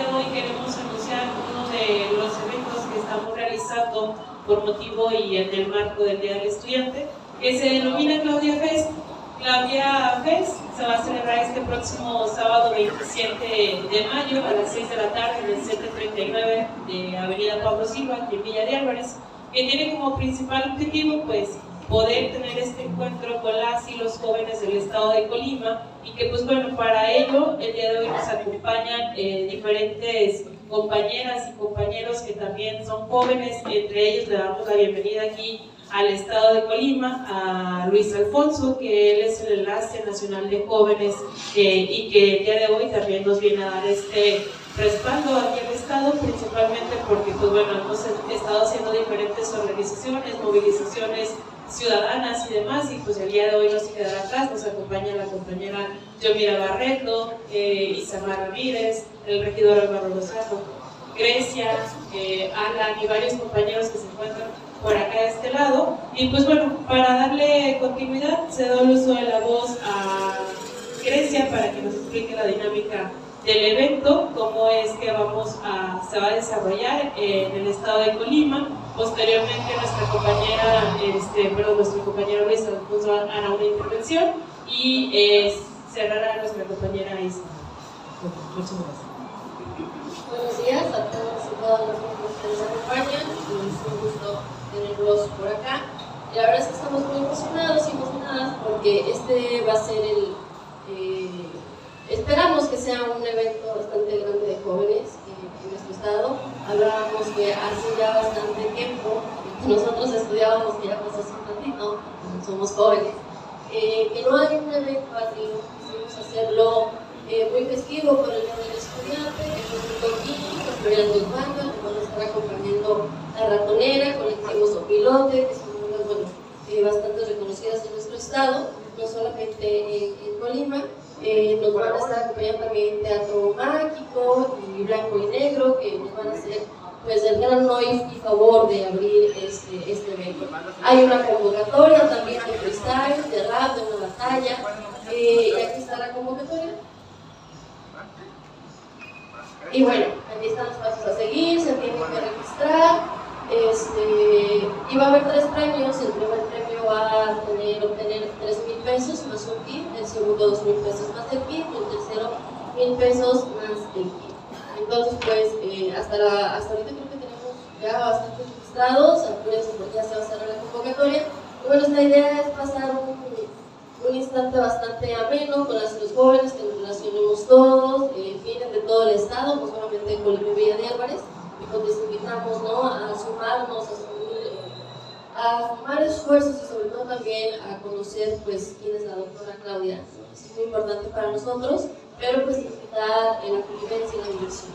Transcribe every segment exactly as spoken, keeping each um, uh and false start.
de hoy queremos anunciar uno de los eventos que estamos realizando por motivo y en el marco del Día del Estudiante, que se denomina Claudia Fest. Claudia Fest se va a celebrar este próximo sábado veintisiete de mayo a las seis de la tarde en el C T treinta y nueve de Avenida Pablo Silva, aquí en Villa de Álvarez, que tiene como principal objetivo pues poder tener este encuentro con las y los jóvenes del estado de Colima, y que pues bueno, para ello el día de hoy nos acompañan eh, diferentes compañeras y compañeros que también son jóvenes. Entre ellos le damos la bienvenida aquí al estado de Colima a Luis Alfonso, que él es el enlace nacional de jóvenes eh, y que el día de hoy también nos viene a dar este respaldo aquí al estado, principalmente porque pues bueno, hemos estado haciendo diferentes organizaciones, movilizaciones ciudadanas y demás, y pues el día de hoy no se quedará atrás. Nos acompaña la compañera Yomira Barreto, eh, Isamar Ramírez, el regidor Álvaro Lozano, Grecia, eh, Alan y varios compañeros que se encuentran por acá de este lado. Y pues bueno, para darle continuidad cedo el uso de la voz a Grecia para que nos explique la dinámica del evento, cómo es que vamos a, se va a desarrollar en el estado de Colima. Posteriormente nuestra compañera, este, perdón, nuestro compañero Luis Alfonso hará una intervención y eh, cerrará nuestra compañera Isa. Muchas gracias. Buenos días a todos y todas las que nos acompañan, es un gusto tenerlos por acá. Y la verdad es que estamos muy emocionados y emocionadas porque este va a ser el, eh, esperamos que sea un evento bastante grande de jóvenes eh, en nuestro estado. Hablábamos que hace ya bastante tiempo, nosotros estudiábamos, que ya pasó hace un ratito, somos jóvenes, eh, que no hay un evento así, quisimos hacerlo Eh, muy festivo por el Día del Estudiante, que es un toquín, con Florian dos Bandas, que van a estar acompañando La Ratonera, Colectivos Opilote, que son unas, bueno, eh, bastante reconocidas en nuestro estado, no solamente en, en Colima. Eh, nos van a estar acompañando también Teatro Mágico y Blanco y Negro, que nos van a hacer pues el gran honor y favor de abrir este, este evento. Hay una convocatoria también de freestyle, de rap, de una batalla, eh, y aquí está la convocatoria. Y bueno, aquí están los pasos a seguir, se tienen que registrar, este, y va a haber tres premios. El primer premio va a tener, obtener tres mil pesos más un kit, el segundo dos mil pesos más el kit, y el tercero mil pesos más el kit. Entonces pues eh, hasta, la, hasta ahorita creo que tenemos ya bastante registrados, apúrense porque ya se va a cerrar la convocatoria. Y bueno, esta idea es pasar un, un instante bastante ameno con las, los jóvenes, que nos relacionemos todos, eh, vienen de todo el estado, no solamente en Colima y Villa de Álvarez, y pues les invitamos, ¿no?, a sumarnos, a, sumir, eh, a sumar esfuerzos y sobre todo también a conocer pues quién es la doctora Claudia. Es muy importante para nosotros, pero pues invitar en la convivencia y la diversión.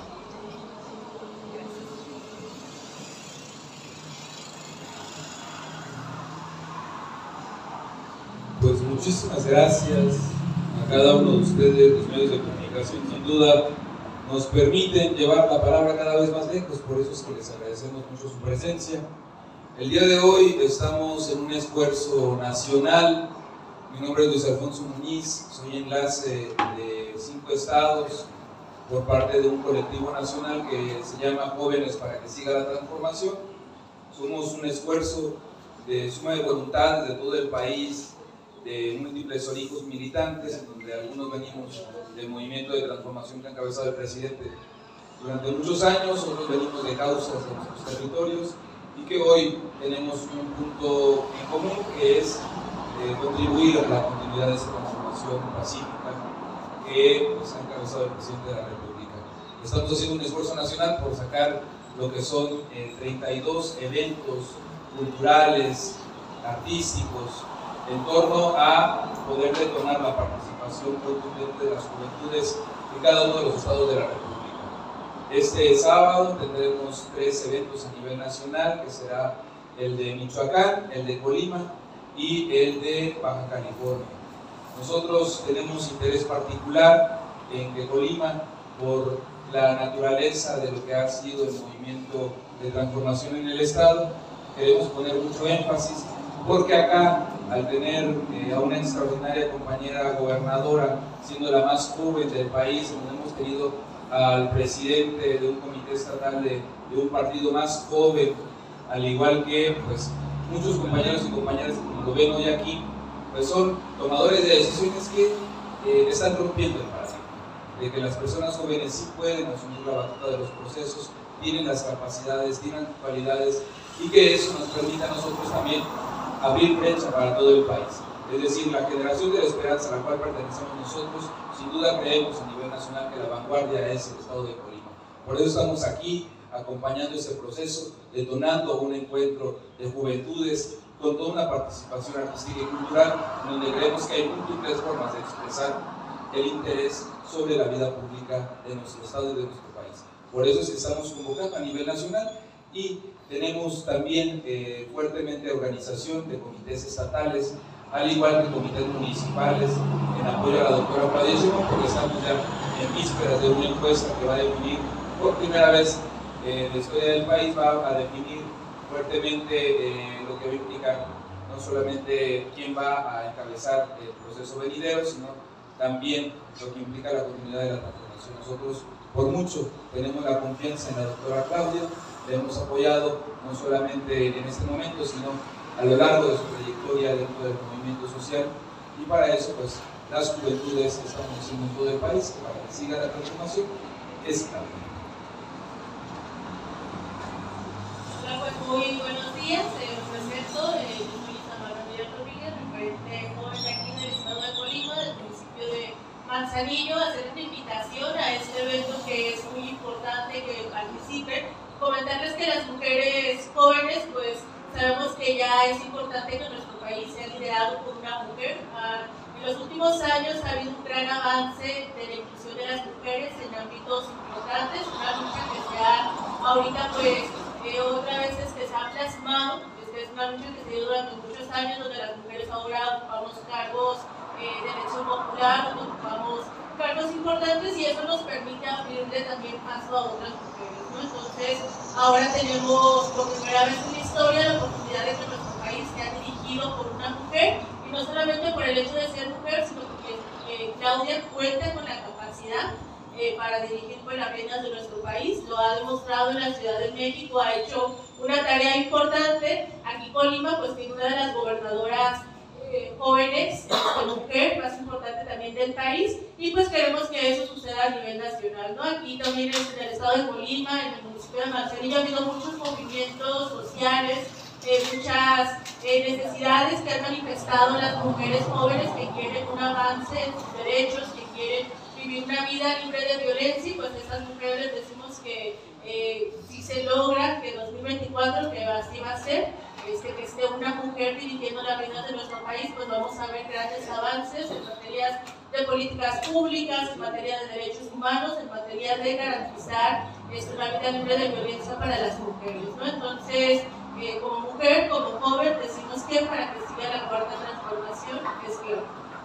Pues muchísimas gracias a cada uno de ustedes. Los medios de comunicación sin duda nos permiten llevar la palabra cada vez más lejos, por eso es que les agradecemos mucho su presencia. El día de hoy estamos en un esfuerzo nacional. Mi nombre es Luis Alfonso Muñiz, soy enlace de cinco estados por parte de un colectivo nacional que se llama Jóvenes para que siga la transformación. Somos un esfuerzo de suma de voluntad de todo el país, de múltiples orígenes militantes, en donde algunos venimos del movimiento de transformación que ha encabezado el presidente durante muchos años, otros venimos de causas de nuestros territorios, y que hoy tenemos un punto en común, que es eh, contribuir a la continuidad de esa transformación pacífica que pues, ha encabezado el presidente de la República. Estamos haciendo un esfuerzo nacional por sacar lo que son eh, treinta y dos eventos culturales, artísticos, en torno a poder detonar la participación contundente de las juventudes en cada uno de los estados de la República. Este sábado tendremos tres eventos a nivel nacional, que será el de Michoacán, el de Colima y el de Baja California. Nosotros tenemos interés particular en que Colima, por la naturaleza de lo que ha sido el movimiento de transformación en el estado, queremos poner mucho énfasis, porque acá al tener eh, a una extraordinaria compañera gobernadora, siendo la más joven del país, donde hemos tenido al presidente de un comité estatal de, de un partido más joven, al igual que pues, muchos compañeros y compañeras, como lo ven hoy aquí, pues son tomadores de decisiones que eh, están rompiendo el paradigma, de que las personas jóvenes sí pueden asumir la batuta de los procesos, tienen las capacidades, tienen cualidades, y que eso nos permita a nosotros también abrir brecha para todo el país. Es decir, la generación de la esperanza a la cual pertenecemos nosotros, sin duda creemos a nivel nacional que la vanguardia es el estado de Colima. Por eso estamos aquí acompañando ese proceso, detonando un encuentro de juventudes con toda una participación artística y cultural, donde creemos que hay múltiples formas de expresar el interés sobre la vida pública de nuestro estado y de nuestro país. Por eso es que estamos convocando a nivel nacional y tenemos también eh, fuertemente organización de comités estatales, al igual que comités municipales, en apoyo a la doctora Claudia Sheinbaum, porque estamos ya en vísperas de una encuesta que va a definir por primera vez eh, la historia del país, va a definir fuertemente eh, lo que va a implicar no solamente quién va a encabezar el proceso venidero, sino también lo que implica la continuidad de la transformación. Nosotros, por mucho, tenemos la confianza en la doctora Claudia, le hemos apoyado no solamente en este momento, sino a lo largo de su trayectoria dentro del movimiento social, y para eso pues las juventudes que estamos haciendo en todo el país, para que siga la transformación, es clave. Hola, pues muy buenos días, eh, me presento, eh, yo soy Isamara Miguel Rodríguez, referente joven aquí en el estado de Colima, del municipio de Manzanillo, a hacer una invitación a este evento que es muy importante que participen. Comentarles que las mujeres jóvenes, pues sabemos que ya es importante que nuestro país sea liderado por una mujer. Ah, en los últimos años ha habido un gran avance de la inclusión de las mujeres en ámbitos importantes, una lucha que se ha, ahorita pues, eh, otra vez es que se ha plasmado, es que es una lucha que se dio durante muchos años, donde las mujeres ahora ocupamos cargos eh, de elección popular, donde ocupamos cargos importantes, y eso nos permite abrirle también paso a otras mujeres, ¿no? Entonces, ahora tenemos por primera vez en la historia la oportunidad de que nuestro país sea dirigido por una mujer, y no solamente por el hecho de ser mujer, sino porque eh, Claudia cuenta con la capacidad eh, para dirigir pues, las riendas de nuestro país. Lo ha demostrado en la Ciudad de México, ha hecho una tarea importante. Aquí Colima pues tiene una de las gobernadoras Eh, jóvenes, de mujer, más importante también del país, y pues queremos que eso suceda a nivel nacional, ¿no? Aquí también en el estado de Colima, en el municipio de Manzanillo, ha habido muchos movimientos sociales, eh, muchas eh, necesidades que han manifestado las mujeres jóvenes que quieren un avance en sus derechos, que quieren vivir una vida libre de violencia, y pues a estas mujeres les decimos que eh, si se logra, que en dos mil veinticuatro, que así va a ser, Este, que esté una mujer dirigiendo las riendas de nuestro país, pues vamos a ver grandes avances en materias de políticas públicas, en materia de derechos humanos, en materia de garantizar este, una vida libre de violencia para las mujeres, ¿no? Entonces, eh, como mujer, como joven, decimos que para que siga la cuarta transformación es clave.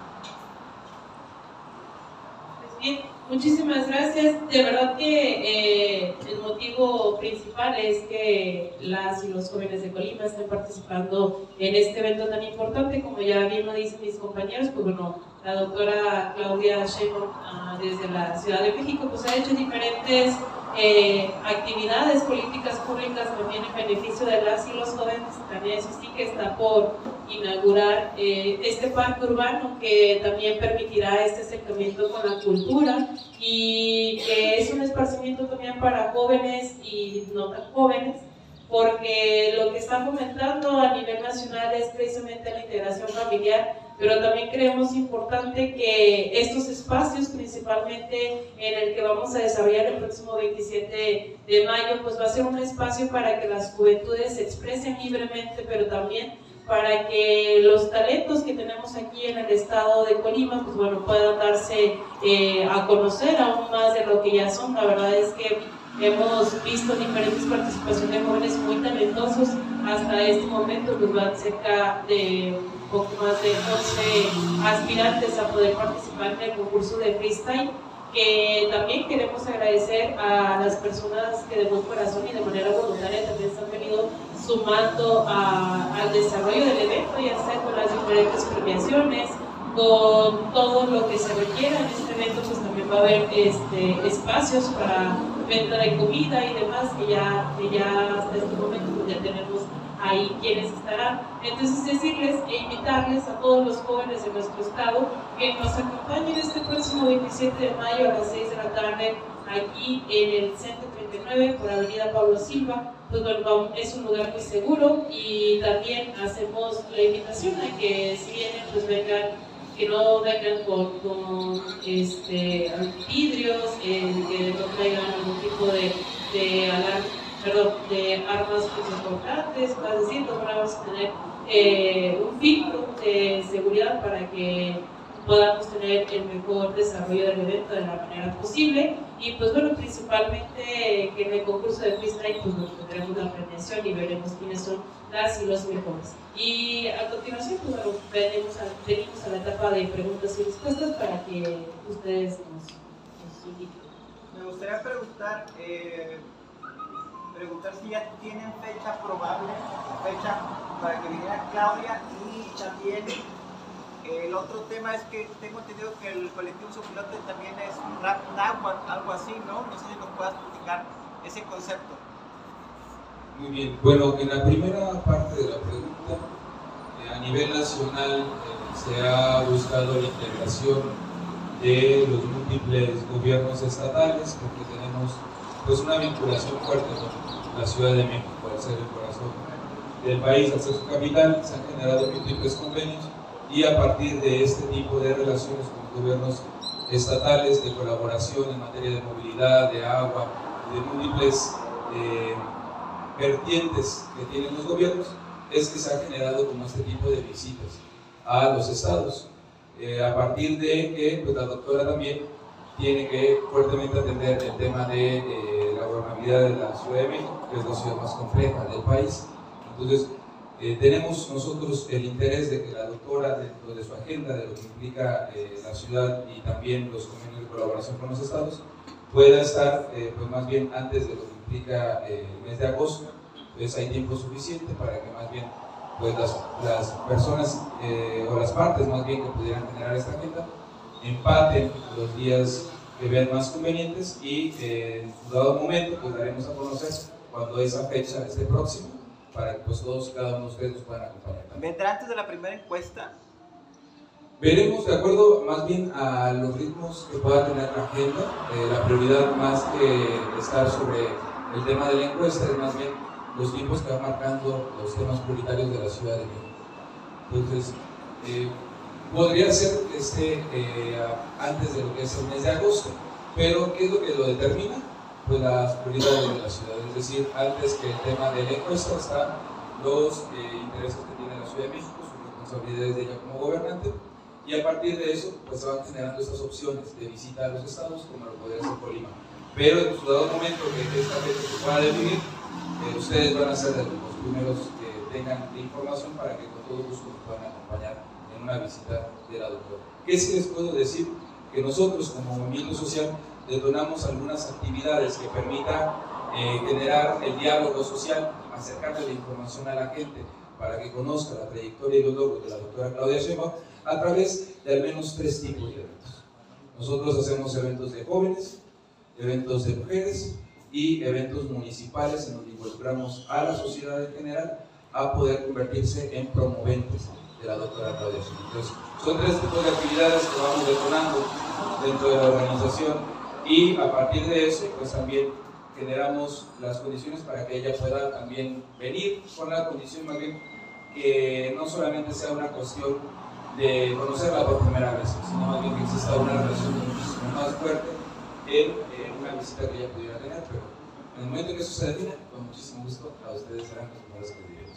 Pues bien, muchísimas gracias. De verdad que eh, el motivo principal es que las y los jóvenes de Colima estén participando en este evento tan importante. Como ya bien lo dicen mis compañeros, pues bueno, la doctora Claudia Sheinbaum uh, desde la Ciudad de México pues ha hecho diferentes eh, actividades, políticas públicas también en beneficio de las y los jóvenes. También eso sí que está por inaugurar eh, este parque urbano que también permitirá este acercamiento con la cultura, y que es un esparcimiento también para jóvenes y no tan jóvenes, porque lo que está fomentando a nivel nacional es precisamente la integración familiar, pero también creemos importante que estos espacios, principalmente en el que vamos a desarrollar el próximo veintisiete de mayo, pues va a ser un espacio para que las juventudes se expresen libremente, pero también para que los talentos que tenemos aquí en el estado de Colima, pues bueno, puedan darse eh, a conocer aún más de lo que ya son. La verdad es que hemos visto diferentes participaciones de jóvenes muy talentosos. Hasta este momento pues van cerca de un poco más de once aspirantes a poder participar en el concurso de freestyle, que también queremos agradecer a las personas que de buen corazón y de manera voluntaria también se han venido sumando a, al desarrollo del evento, ya sea con las diferentes premiaciones, con todo lo que se requiera. En este evento pues también va a haber este, espacios para venta de comida y demás, que ya, que ya hasta este momento pues ya tenemos ahí quienes estarán. Entonces decirles e invitarles a todos los jóvenes de nuestro estado que nos acompañen este próximo veintisiete de mayo a las seis de la tarde aquí en el Centro treinta y nueve por Avenida Pablo Silva. Pues bueno, es un lugar muy seguro, y también hacemos la invitación a que si vienen pues vengan, que no vengan con, con este, vidrios, eh, que no traigan algún tipo de, de alarma, perdón, de armas pues, importantes, es decir, pues vamos a tener eh, un filtro de seguridad para que podamos tener el mejor desarrollo del evento de la manera posible. Y pues bueno, principalmente que en el concurso de freestyle pues bueno, tendremos la premiación y veremos quiénes son las y los mejores. Y a continuación pues bueno, venimos a, venimos a la etapa de preguntas y respuestas para que ustedes nos, nos indiquen. Me gustaría preguntar, eh, preguntar si ya tienen fecha probable, fecha para que viniera Claudia, y también el otro tema es que tengo entendido que el colectivo Sopilote también es un rap náhuatl, algo así, ¿no? No sé si nos puedas platicar ese concepto. Muy bien, bueno, en la primera parte de la pregunta, eh, a nivel nacional eh, se ha buscado la integración de los múltiples gobiernos estatales, porque tenemos pues una vinculación fuerte con la Ciudad de México, al ser el corazón del país, al ser su capital. Se han generado múltiples convenios, y a partir de este tipo de relaciones con los gobiernos estatales, de colaboración en materia de movilidad, de agua, de múltiples eh, vertientes que tienen los gobiernos, es que se ha generado como este tipo de visitas a los estados. Eh, a partir de que pues, la doctora también tiene que fuertemente atender el tema de eh, la gobernabilidad de la Ciudad de México, que es la ciudad más compleja del país. Entonces, Eh, tenemos nosotros el interés de que la doctora, dentro de su agenda, de lo que implica eh, la ciudad y también los convenios de colaboración con los estados, pueda estar eh, pues más bien antes de lo que implica eh, el mes de agosto. Entonces hay tiempo suficiente para que más bien pues las, las personas eh, o las partes más bien que pudieran generar esta agenda empaten los días que vean más convenientes, y eh, en su dado momento pues daremos a conocer cuando esa fecha esté próxima, para que pues todos y cada uno de ustedes nos puedan acompañar. ¿Vendrá antes de la primera encuesta? Veremos de acuerdo más bien a los ritmos que pueda tener la agenda. Eh, la prioridad, más que estar sobre el tema de la encuesta, es más bien los tiempos que van marcando los temas prioritarios de la Ciudad de México. Entonces, eh, podría ser que esté eh, antes de lo que es el mes de agosto, pero ¿qué es lo que lo determina? Pues las prioridades de la ciudad, es decir, antes que el tema de la encuesta están los eh, intereses que tiene la Ciudad de México, sus responsabilidades de ella como gobernante, y a partir de eso pues se van generando estas opciones de visita a los estados, como lo podría hacer Colima. Pero en su dado momento que esta fecha se pueda definir, eh, ustedes van a ser de los primeros que tengan información para que con todo gusto nos puedan acompañar en una visita de la doctora. ¿Qué sí les puedo decir? Que nosotros como movimiento social detonamos algunas actividades que permitan eh, generar el diálogo social, acercarle la información a la gente para que conozca la trayectoria y los logros de la doctora Claudia Sheinbaum a través de al menos tres tipos de eventos. Nosotros hacemos eventos de jóvenes, eventos de mujeres y eventos municipales en donde involucramos a la sociedad en general a poder convertirse en promoventes de la doctora Claudia Sheinbaum. Entonces, son tres tipos de actividades que vamos detonando dentro de la organización, y a partir de eso pues también generamos las condiciones para que ella pueda también venir, con la condición más bien que no solamente sea una cuestión de conocerla por primera vez, sino más bien que exista una relación muchísimo más fuerte en eh, una visita que ella pudiera tener. Pero en el momento en que eso se define, con muchísimo gusto a ustedes serán los primeros que diremos.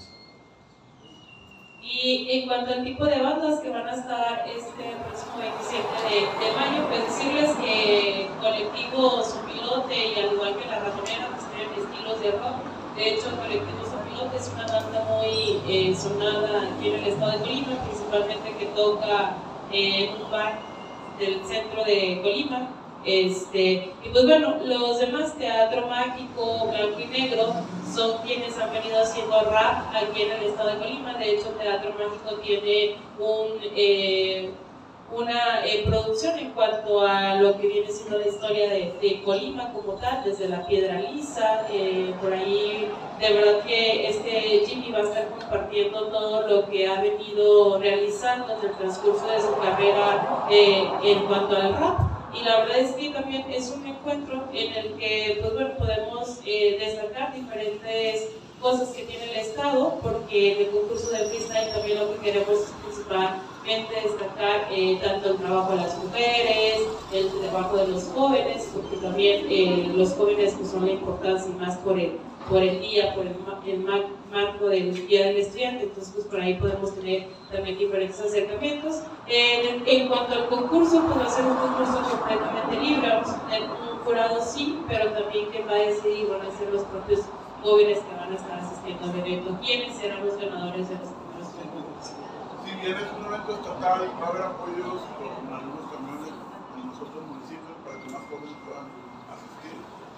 Y en cuanto al tipo de bandas que van a estar este próximo veintisiete de, de mayo, pues decirles que Colectivo Sopilote, y al igual que La Ratonera, pues tienen estilos de rock. De hecho, el Colectivo Sopilote es una banda muy eh, sonada aquí en el estado de Colima, principalmente que toca en un bar del centro de Colima. Este, y pues bueno, los demás, Teatro Mágico, Blanco y Negro, son quienes han venido haciendo rap aquí en el estado de Colima. De hecho, Teatro Mágico tiene un, eh, una eh, producción en cuanto a lo que viene siendo la historia de, de Colima como tal, desde la Piedra Lisa, eh, por ahí. De verdad que este Jimmy va a estar compartiendo todo lo que ha venido realizando en el transcurso de su carrera eh, en cuanto al rap. Y la verdad es que también es un encuentro en el que pues bueno, podemos eh, destacar diferentes cosas que tiene el Estado, porque en el concurso de freestyle también lo que queremos es principalmente destacar eh, tanto el trabajo de las mujeres, el trabajo de los jóvenes, porque también eh, los jóvenes pues, son la importancia y más por el, por el día, por el, el marco del Día del Estudiante. Entonces pues por ahí podemos tener también diferentes acercamientos. En, en cuanto al concurso, pues va a ser un concurso completamente libre, vamos a tener un jurado sí, pero también que va a decidir, van a ser los propios jóvenes que van a estar asistiendo al evento, quiénes serán los ganadores de los primeros concursos. Si bien es un evento estatal, va a haber apoyos con algunos camiones en los otros municipios para que más jóvenes puedan asistir.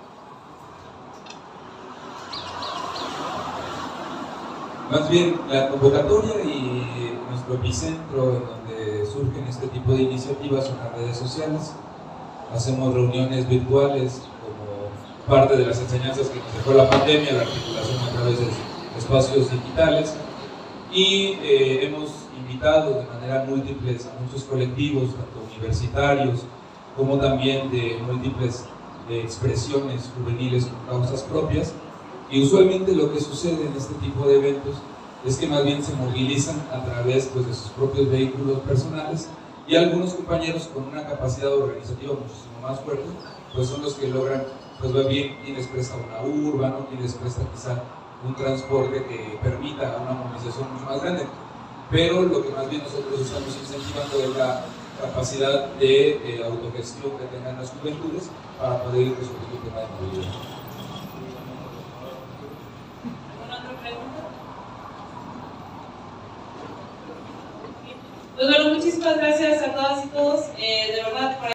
Más bien, la convocatoria y nuestro epicentro en donde surgen este tipo de iniciativas son las redes sociales. Hacemos reuniones virtuales como parte de las enseñanzas que nos dejó la pandemia, la articulación a través de espacios digitales, y eh, hemos invitado de manera múltiples a muchos colectivos, tanto universitarios como también de múltiples de expresiones juveniles con causas propias. Y usualmente lo que sucede en este tipo de eventos es que más bien se movilizan a través pues, de sus propios vehículos personales, y algunos compañeros con una capacidad organizativa muchísimo más fuerte pues son los que logran, pues va bien, quien les presta una urba, ¿no? Quien les presta quizá un transporte que permita una movilización mucho más grande. Pero lo que más bien nosotros estamos incentivando es la capacidad de eh, autogestión que tengan las juventudes para poder ir resolviendo el tema de movilidad. Pues bueno, muchísimas gracias a todas y todos, eh, de verdad.